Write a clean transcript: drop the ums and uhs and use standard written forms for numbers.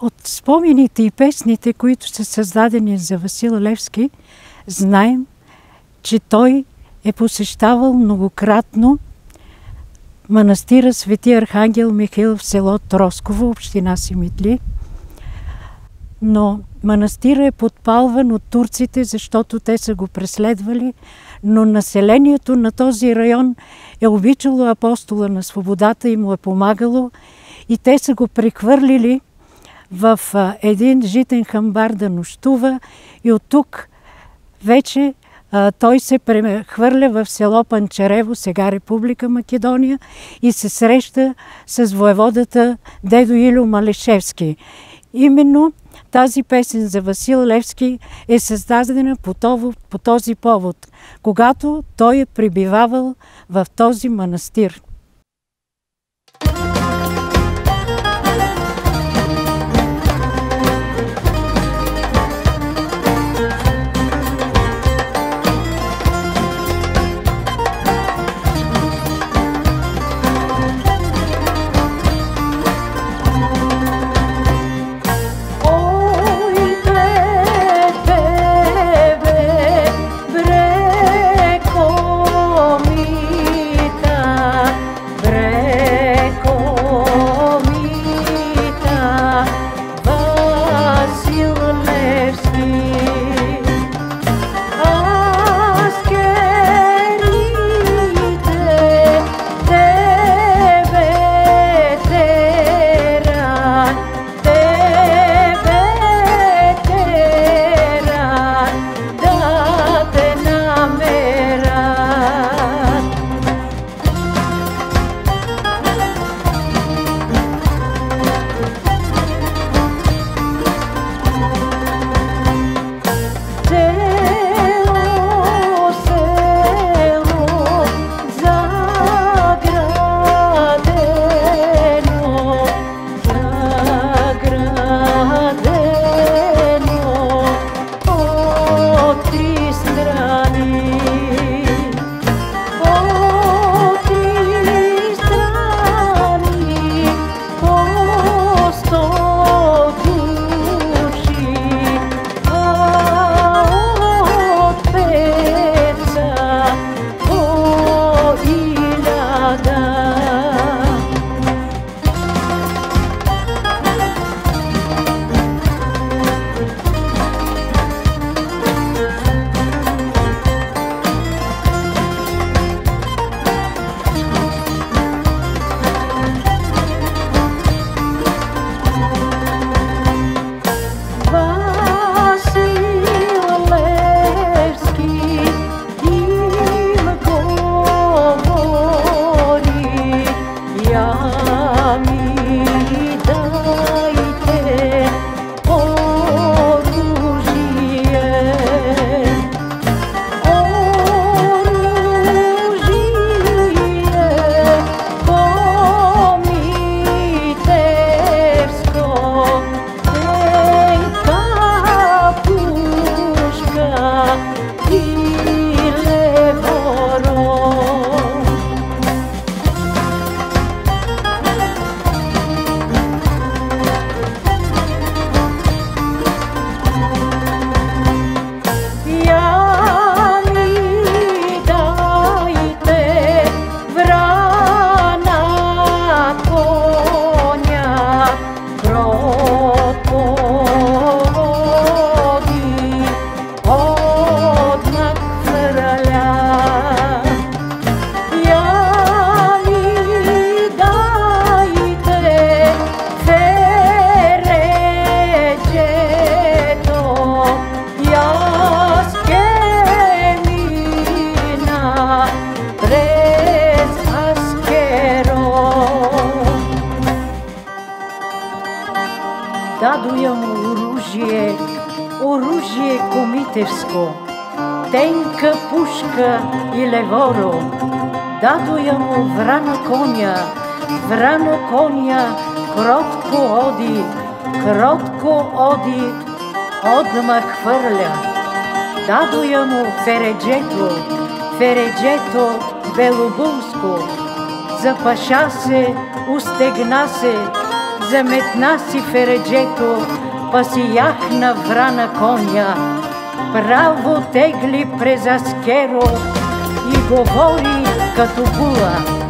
От спомените и песните, които са създадени за Васил Левски, знаем, че той е посещавал многократно манастира Свети Архангел Михаил в село Тросково, община Симитли. Но манастира е подпалван от турците, защото те са го преследвали, но населението на този район е обичало апостола на свободата и му е помагало и те са го прехвърлили в един житен хамбар да нощува и от тук вече той се прехвърля в село Панчарево, сега Република Македония, и се среща с воеводата дедо Илю Малешевски. Именно тази песен за Васил Левски е създадена по този повод, когато той е пребивавал в този манастир. Дадоя му оружие комитевско, тенка пушка и леворо. Дадоя му врана коня, кротко оди, одмах хвърля. Дадоя му фереджето белобулско, запаша се, устегна се, заметна си фереджето, па си яхна врана коня. Право тегли през Аскеро и говори като була.